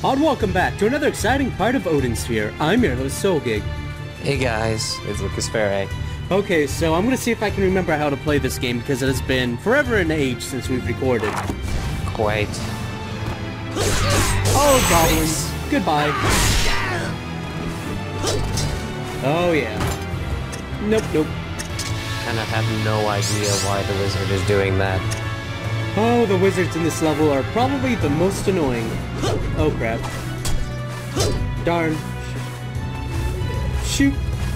And welcome back to another exciting part of Odin Sphere. I'm your host, Solgig. Hey guys, it's Lucas Ferre. Okay, so I'm gonna see if I can remember how to play this game because it has been forever and age since we've recorded. Quite. Oh, goblins. Goodbye. Oh, yeah. Nope. And I have no idea why the wizard is doing that. Oh, the wizards in this level are probably the most annoying. Oh, crap. Darn. Shoot.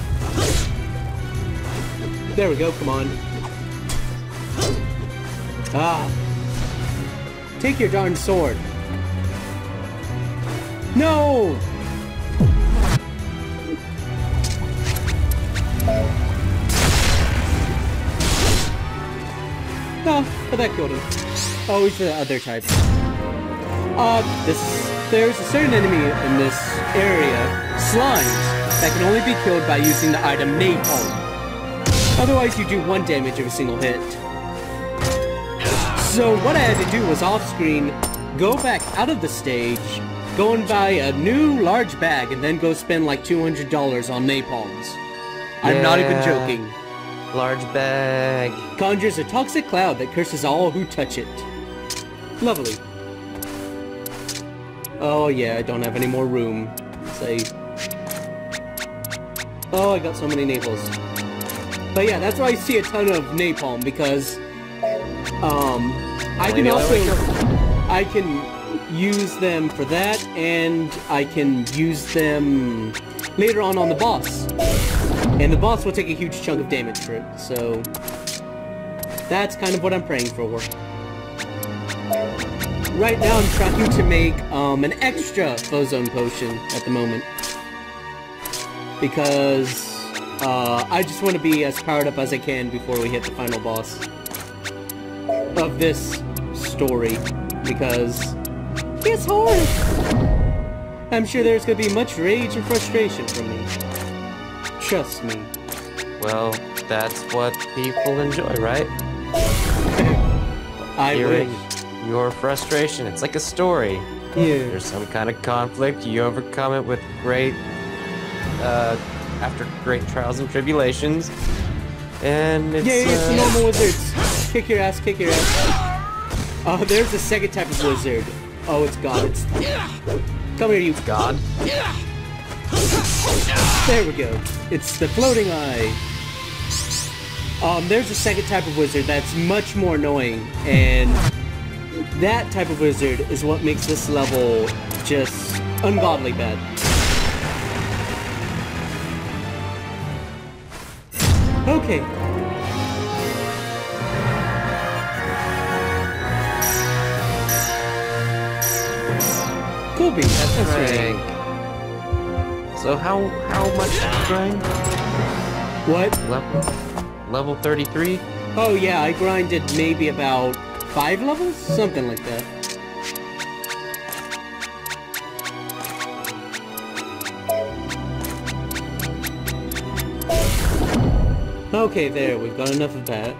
There we go, come on. Ah. Take your darn sword. No! No, but that killed him. Oh, he's the other type. There's a certain enemy in this area, slimes, that can only be killed by using the item napalm. Otherwise, you do 1 damage of a single hit. So what I had to do was off-screen, go back out of the stage, go and buy a new large bag, and then go spend like $200 on napalms. I'm not even joking. Large bag. Conjures a toxic cloud that curses all who touch it. Lovely. Oh yeah, I don't have any more room. Save. Oh, I got so many napals. But yeah, that's why I see a ton of napalm, because I can use them for that, and I can use them later on the boss. And the boss will take a huge chunk of damage for it, so that's kind of what I'm praying for. Right now I'm trying to make an extra Fozone potion at the moment. Because I just want to be as powered up as I can before we hit the final boss of this story. Because it's hard! I'm sure there's going to be much rage and frustration from me. Trust me. Well, that's what people enjoy, right? Hearing your frustration. It's like a story. Yeah. There's some kind of conflict, you overcome it with after great trials and tribulations. And it's... Yeah, it's the normal wizards. Kick your ass, kick your ass. Oh, there's a second type of wizard. Oh, it's God. Come here, you... God? There we go. It's the floating eye. There's a second type of wizard that's much more annoying, and that type of wizard is what makes this level just ungodly bad. Okay. Cool beans. That's right. So how much did you grind? What? Level 33? Oh yeah, I grinded maybe about 5 levels? Something like that. Okay, there, we've got enough of that.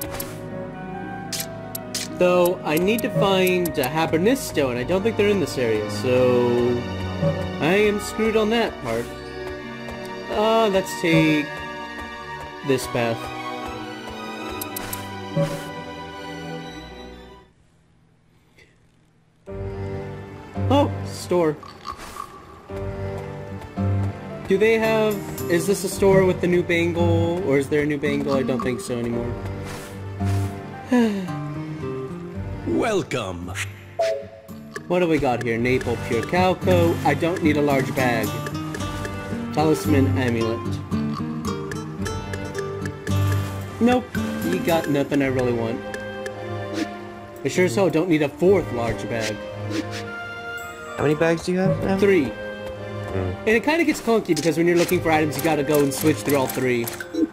Though, I need to find a Habernisto, and I don't think they're in this area, so... I am screwed on that part. Let's take... this path. Oh, store. Do they have... is this a store with the new bangle? Or is there a new bangle? I don't think so anymore. Welcome. What do we got here? Naple Pure Calco. I don't need a large bag. Talisman Amulet. Nope. You got nothing I really want. I sure as hell don't need a 4th large bag. How many bags do you have now? 3. And it kind of gets clunky because when you're looking for items, you gotta go and switch through all 3.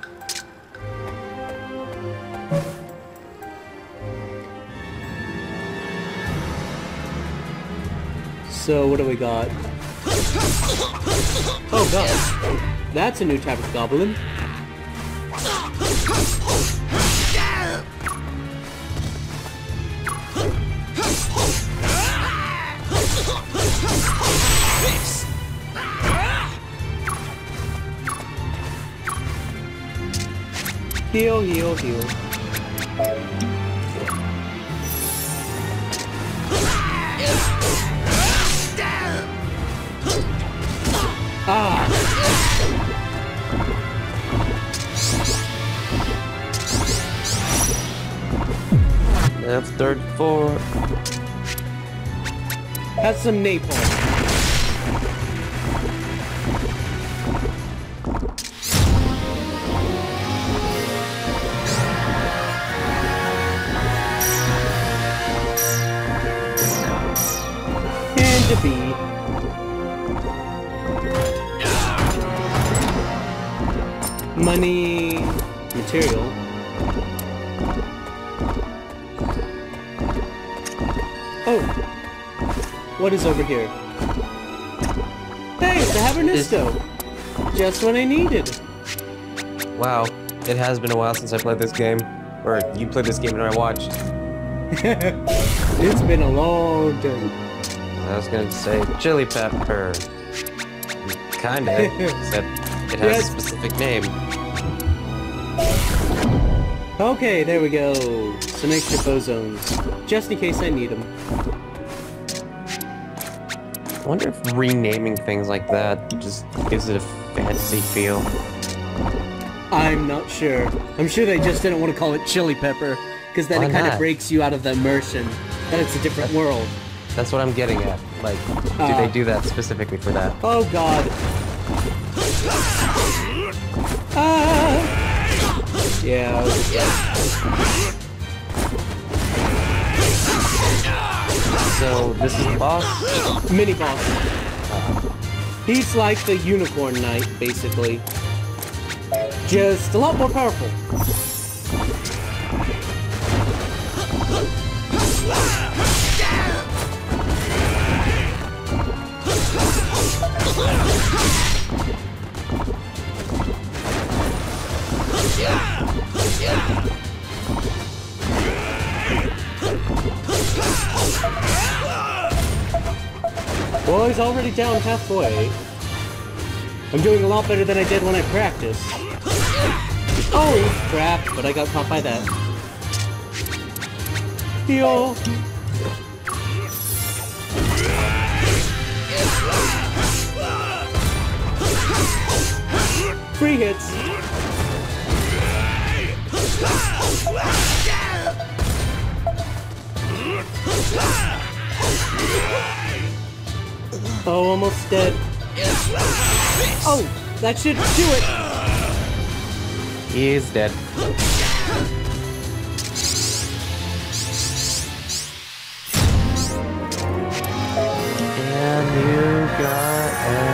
So, what do we got? Oh god. That's a new type of goblin. Heal, heal, heal. Ah! That's 34. That's some napalm. And a bee. Money, material. Oh, what is over here? Hey, it's a Habernisto! Just what I needed. Wow, it has been a while since I played this game. Or you played this game and I watched. It's been a long time. I was gonna say chili pepper. Kinda, except it has a specific name. Okay, there we go. Some extra bozones. Just in case I need them. I wonder if renaming things like that just gives it a fantasy feel. I'm not sure. I'm sure they just didn't want to call it chili pepper, because then Why it kind of not? breaks you out of the immersion that it's a different world. That's what I'm getting at. Like, do they do that specifically for that? Oh god. Ah! Yeah. So, this is the boss? Mini boss. He's like the Unicorn Knight, basically. Just a lot more powerful. Well, he's already down halfway. I'm doing a lot better than I did when I practiced. Oh, crap, but I got caught by that. Heal. Free hits. Oh, almost dead. Oh, that should do it. He is dead. And you got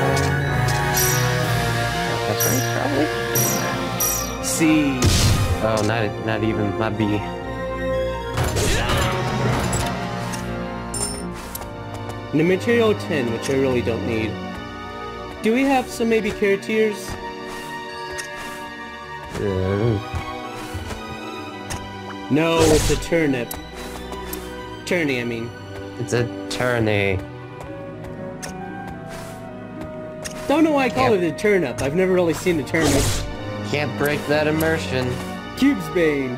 that's right, probably. C. Oh, not even my B. And the material 10, which I really don't need. Do we have some maybe carroteers? No, it's a turnip. Turney, I mean. It's a tourney. Don't know why I call it a turnip. I've never really seen a turnip. Can't break that immersion. Cube's Bane.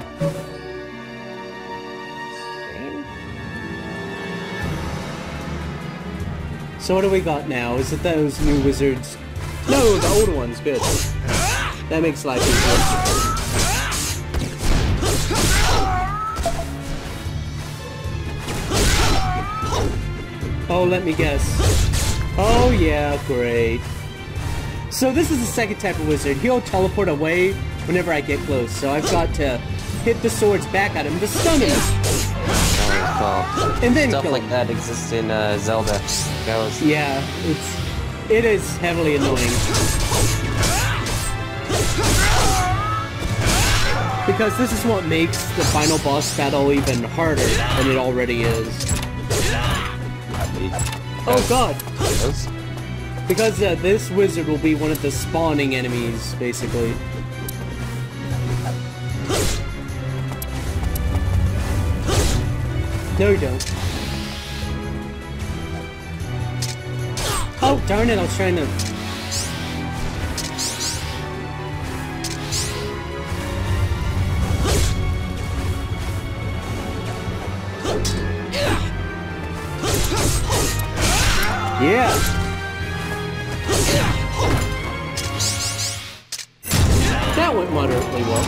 So what do we got now? Is it those new wizards? No, the old ones. Good. That makes life easier. Oh, let me guess. Oh yeah, great. So this is the second type of wizard. He'll teleport away whenever I get close. So I've got to hit the swords back at him to stun him. And then stuff kill like him. that exists in Zelda. Goes. Yeah, it is heavily annoying. Because this is what makes the final boss battle even harder than it already is. Oh god! Because this wizard will be one of the spawning enemies, basically. No, you don't. Oh, darn it, I was trying to... Yeah! That went moderately well.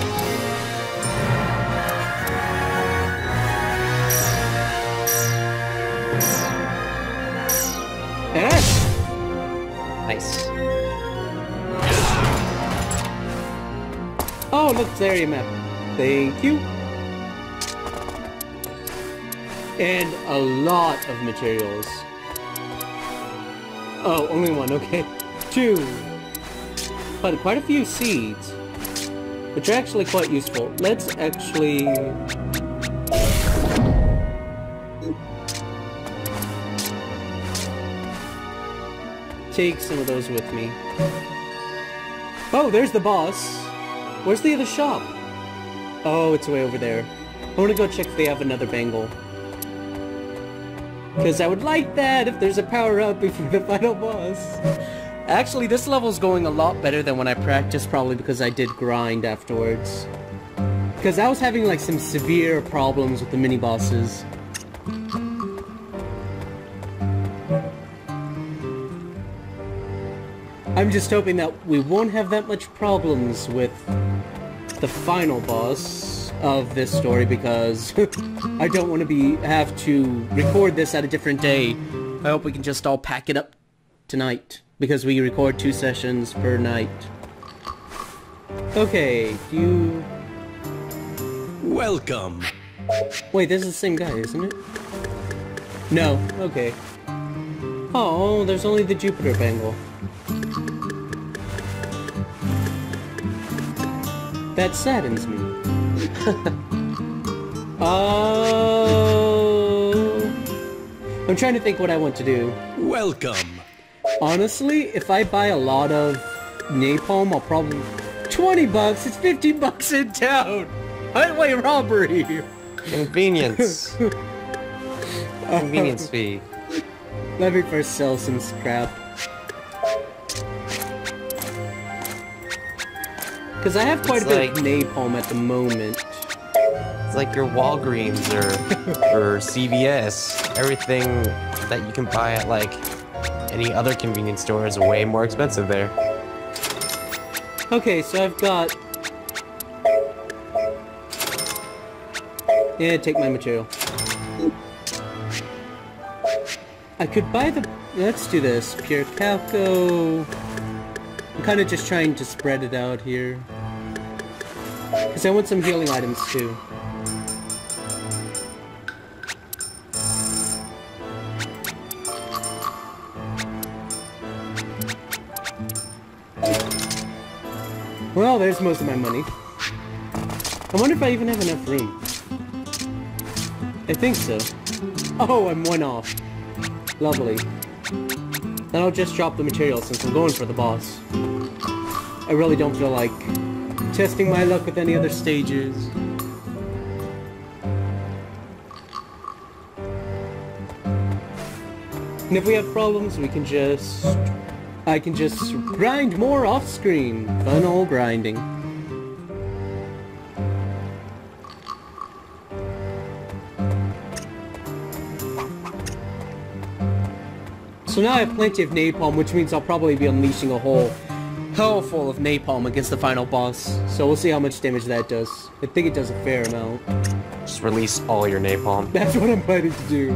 Yes! Nice. Oh, look, it's the area map. Thank you. And a lot of materials. Oh, only one, okay. 2. But quite a few seeds, which are actually quite useful. Let's actually... take some of those with me. Oh, there's the boss. Where's the other shop? Oh, it's way over there. I want to go check if they have another bangle. Because I would like that if there's a power-up before the final boss. Actually, this level's going a lot better than when I practiced, probably because I did grind afterwards. Because I was having like some severe problems with the mini-bosses. I'm just hoping that we won't have that much problems with the final boss of this story, because I don't want to have to record this at a different day. I hope we can just all pack it up tonight, because we record 2 sessions per night. Okay, you... Welcome. Wait, this is the same guy, isn't it? No, okay. Oh, there's only the Jupiter bangle. That saddens me. Oh... I'm trying to think what I want to do. Welcome. Honestly, if I buy a lot of napalm, I'll probably... 20 bucks! It's 15 bucks in town! Highway robbery! Convenience. Convenience fee. Let me first sell some scrap. Because I have quite a bit of napalm at the moment. It's like your Walgreens or CVS. Everything that you can buy at like any other convenience store is way more expensive there. Okay, so I've got... Yeah, take my material. I could buy the... Let's do this. Pure Calco... I'm kind of just trying to spread it out here. Because I want some healing items too. Well, there's most of my money. I wonder if I even have enough room. I think so. Oh, I'm 1 off. Lovely. Then I'll just drop the material since I'm going for the boss. I really don't feel like testing my luck with any other stages. And if we have problems, we can just... I can just grind more off-screen. Fun old grinding. So now I have plenty of napalm, which means I'll probably be unleashing a whole hell full of napalm against the final boss. So we'll see how much damage that does. I think it does a fair amount. Just release all your napalm. That's what I'm planning to do.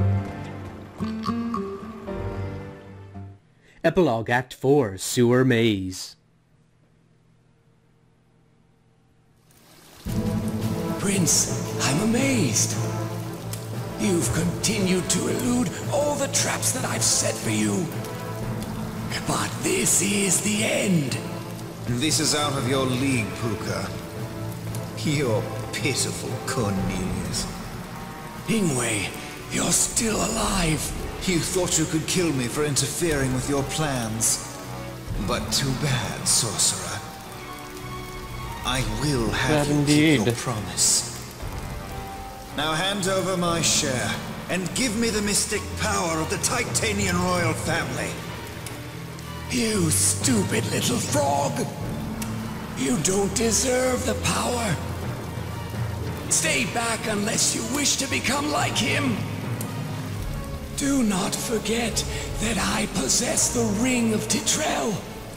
Epilogue Act 4, Sewer Maze. Prince, I'm amazed. You've continued to elude all the traps that I've set for you. But this is the end. This is out of your league, Puka. You're pitiful, Cornelius. Ingwe, you're still alive. You thought you could kill me for interfering with your plans. But too bad, sorcerer. I will have you keep your promise. Now hand over my share, and give me the mystic power of the Titanian royal family. You stupid little frog! You don't deserve the power. Stay back unless you wish to become like him. Do not forget that I possess the Ring of Titrel.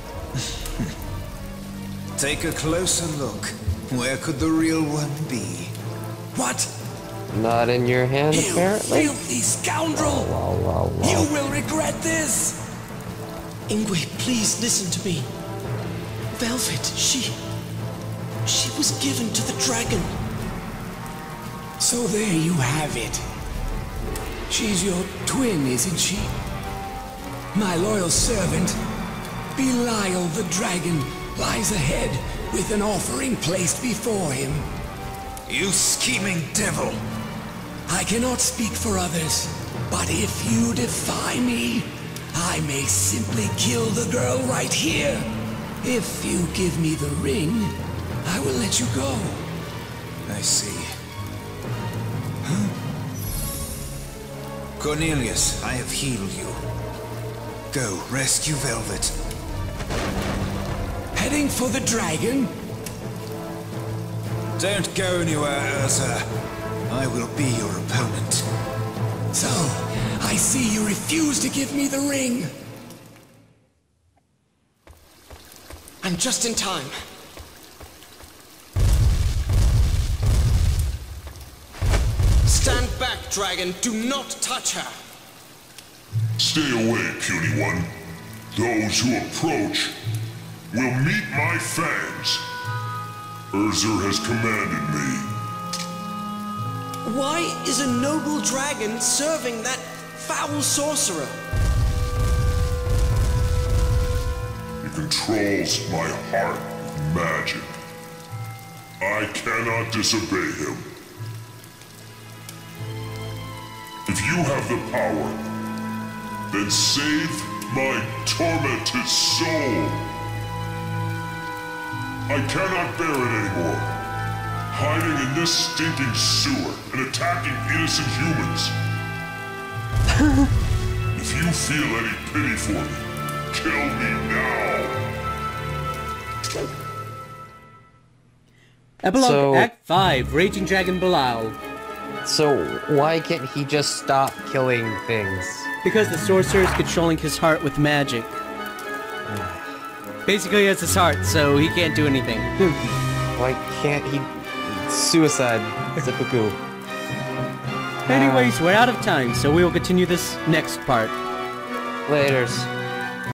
Take a closer look. Where could the real one be? What? Not in your hand, You apparently. filthy scoundrel! Wow. You will regret this! Ingwe, please listen to me. Velvet, she was given to the dragon. So there you have it. She's your twin, isn't she? My loyal servant, Belial the dragon, lies ahead with an offering placed before him. You scheming devil! I cannot speak for others, but if you defy me, I may simply kill the girl right here. If you give me the ring, I will let you go. I see. Cornelius, I have healed you. Go, rescue Velvet. Heading for the dragon? Don't go anywhere, Urza. I will be your opponent. So, I see you refuse to give me the ring. I'm just in time. Stand back, dragon. Do not touch her. Stay away, puny one. Those who approach will meet my fangs. Urza has commanded me. Why is a noble dragon serving that foul sorcerer? He controls my heart with magic. I cannot disobey him. If you have the power, then save my tormented soul. I cannot bear it anymore. Hiding in this stinking sewer and attacking innocent humans. If you feel any pity for me, kill me now. Epilogue So- Act 5, Raging Dragon Belial. So why can't he just stop killing things? Because the sorcerer is controlling his heart with magic. Basically, it's his heart, so he can't do anything. Why can't he? Suicide. Seppuku. Anyways, we're out of time, so we will continue this next part. Laters.